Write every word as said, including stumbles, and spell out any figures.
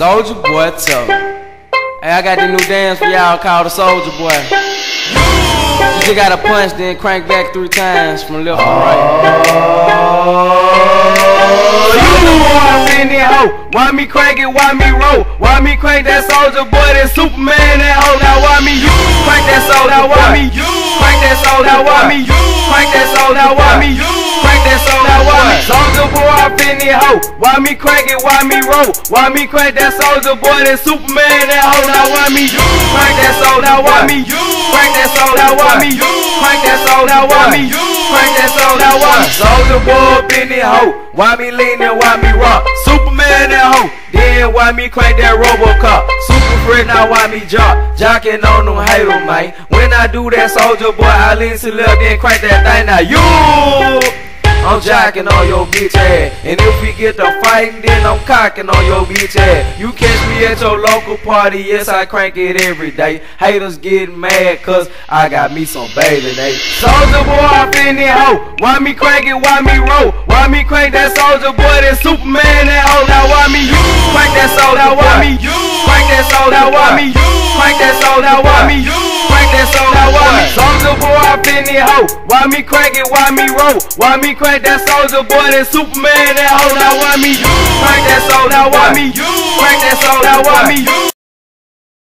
Soldier Boy tough. Hey, I got this new dance for y'all called the Soldier Boy. You just gotta punch, then crank back three times from left to right. Oh, you the one in that hoe. Why me crank it? Why me roll? Why me crank that Soldier Boy? That Superman that hoe. Now why me you crank that soul? Now why me you crank that soul? Now why me you crank that soul? Now why me you crank that soul? Now why me Soldier Boy up in that hoe? Why me crank it? Why me roll? Why me crank that Soldier Boy? That Superman that hoe. Now why me you crank that soul? Now why me you crank that soul? Now why me you crank that soul? Now why me you crank that soul? Now why me Soldier Boy up in that hoe? Why me lean and why me rock? Superman that hoe. Then why me crank that Robocop? Super friend, now why me jock? Jocking on them haters, man. When I do that Soldier Boy, I lean to left, then crank that thing. Now you, I'm jocking on your bitch ass. And if we get to fighting, then I'm cocking on your bitch ass. You catch me at your local party, yes, I crank it every day. Haters getting mad, cause I got me some baby day. Soldier Boy up in that hoe. Why me crank it? Why me roll? Why me crank that Soldier Boy? That Superman that hoe. Now why me you crank that soul? Now why me you crank that soul? Now why me you crank that soul? Now why me you crank that soul? Now why me Soldier Boy up in that hoe? Why me crank it? Why me roll? Why me crank that Soldier Boy? That Superman that hoe. Now why me you crank that soul? Now why me you crank that soul? Now why me you